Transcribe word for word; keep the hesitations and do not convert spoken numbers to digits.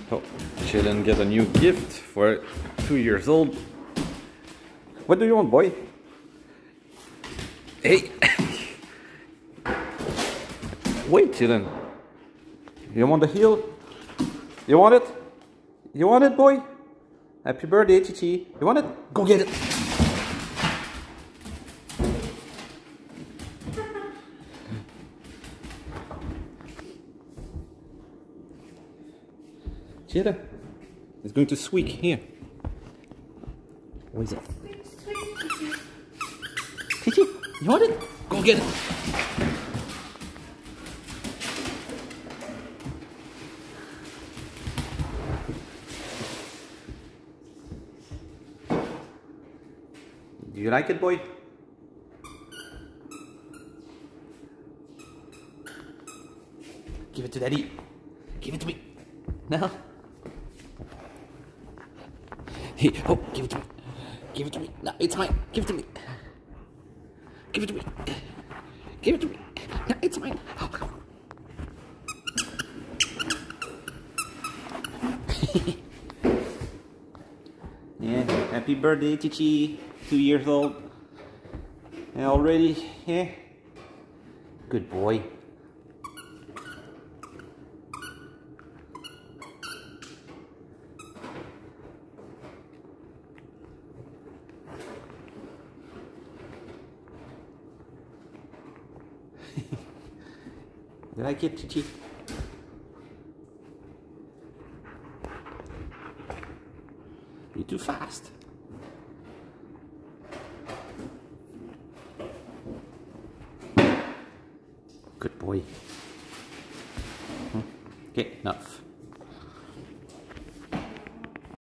Oh, Qilin get a new gift for two years old. What do you want, boy? Hey! Wait, Qilin. You want the heel? You want it? You want it, boy? Happy birthday, Chichi. You want it? Go get it! Qilin, it's going to squeak here. What is it? Chichi, you want it? Go get it! Do you like it, boy? Give it to Daddy. Give it to me. Now. Hey, oh, give it to me. Give it to me. No, it's mine. Give it to me. Give it to me. Give it to me. No, it's mine. Oh. Yeah, happy birthday, Chichi. Two years old. And already, yeah. Good boy. You like it, Chichi? You're too fast. Good boy. Okay, enough.